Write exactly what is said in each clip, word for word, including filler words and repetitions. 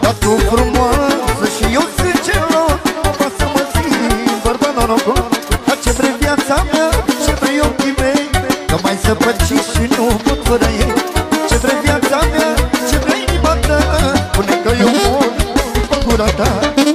Dar tu frumoasă și eu sunt gelos. Mă pasă mă simt bărbat norocos. Dar ce vrei viața mea, ce vrei ochii mei, că mai zăpăciți și nu pot fără ei. Ce vrei viața mea, ce vrei inima ta, spune că eu mor după gura ta.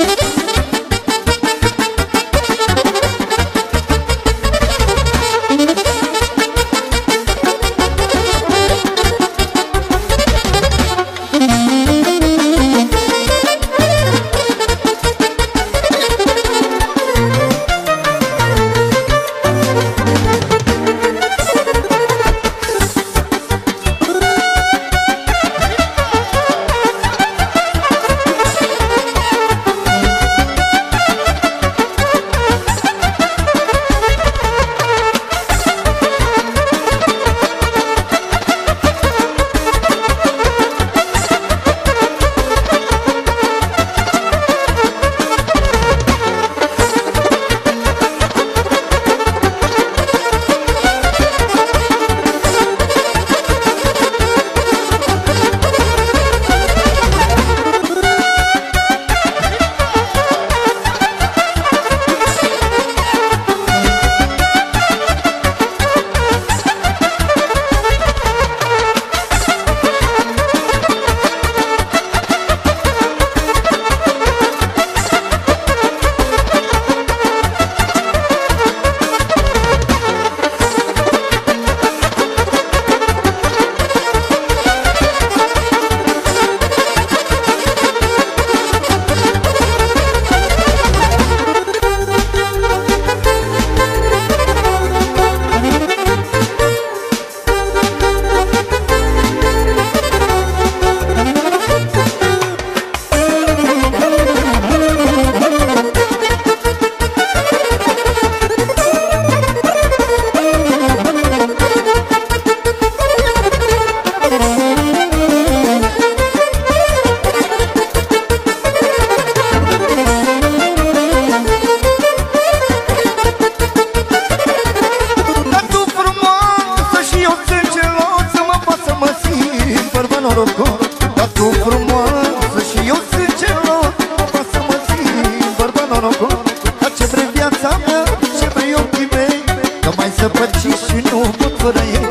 Dar tu frumoasă și eu sunt gelos. Mă pasă mă simt bărbat norocos. Dar ce vrei viața mea, ce vrei ochii mei, că mai zăpăciți și nu pot fără ei.